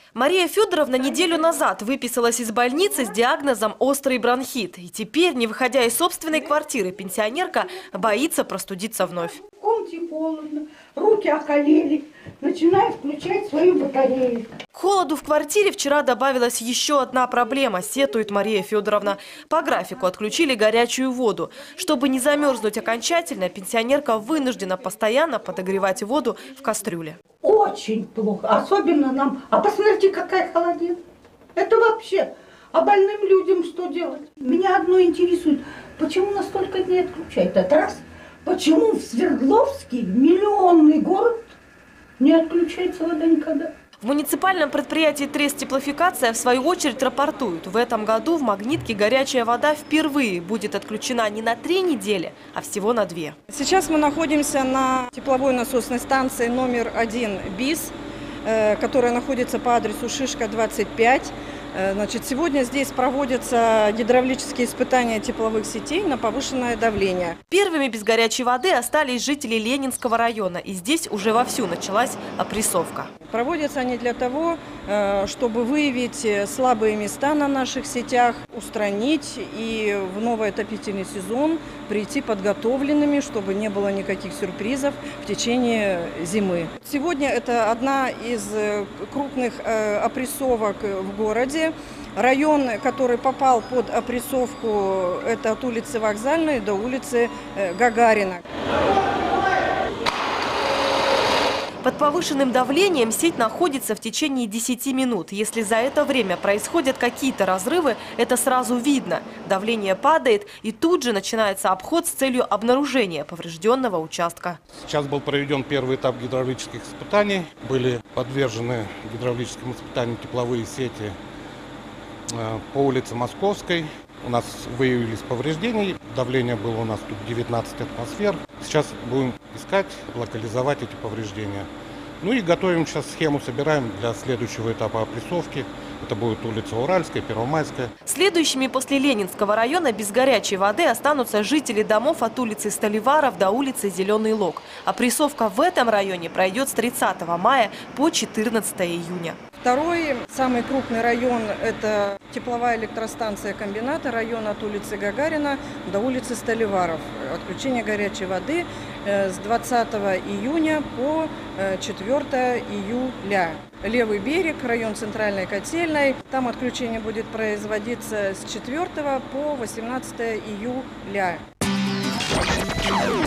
Мария Федоровна неделю назад выписалась из больницы с диагнозом острый бронхит. И теперь, не выходя из собственной квартиры, пенсионерка боится простудиться вновь. В комнате холодно, руки околели, начинаю включать свою батарею. К холоду в квартире вчера добавилась еще одна проблема, сетует Мария Федоровна. По графику отключили горячую воду. Чтобы не замерзнуть окончательно, пенсионерка вынуждена постоянно подогревать воду в кастрюле. Очень плохо, особенно нам. А посмотрите, какая холодина. Это вообще, а больным людям что делать? Меня одно интересует, почему на столько дней отключают? Это раз. Почему в Свердловске, миллионный город, не отключается вода никогда? В муниципальном предприятии «Трест-теплофикация» в свою очередь рапортуют. В этом году в Магнитке горячая вода впервые будет отключена не на 3 недели, а всего на 2. Сейчас мы находимся на тепловой насосной станции номер 1 БИС, которая находится по адресу Шишка, 25. Сегодня здесь проводятся гидравлические испытания тепловых сетей на повышенное давление. Первыми без горячей воды остались жители Ленинского района. И здесь уже вовсю началась опрессовка. Проводятся они для того, чтобы выявить слабые места на наших сетях, устранить и в новый отопительный сезон прийти подготовленными, чтобы не было никаких сюрпризов в течение зимы. Сегодня это одна из крупных опрессовок в городе. Район, который попал под опрессовку, это от улицы Вокзальной до улицы Гагарина. Под повышенным давлением сеть находится в течение 10 минут. Если за это время происходят какие-то разрывы, это сразу видно. Давление падает, и тут же начинается обход с целью обнаружения поврежденного участка. Сейчас был проведен первый этап гидравлических испытаний. Были подвержены гидравлическим испытаниям тепловые сети по улице Московской. У нас выявились повреждения. Давление было у нас тут 19 атмосфер. Сейчас будем искать, локализовать эти повреждения. Ну и готовим сейчас схему, собираем для следующего этапа опрессовки. Это будет улица Уральская, Первомайская. Следующими после Ленинского района без горячей воды останутся жители домов от улицы Столиваров до улицы Зеленый Лог. Опрессовка в этом районе пройдет с 30 мая по 14 июня. Второй, самый крупный район – это тепловая электростанция комбината, район от улицы Гагарина до улицы Столиваров. Отключение горячей воды с 20 июня по 4 июля. Левый берег, район Центральной котельной. Там отключение будет производиться с 4 по 18 июля.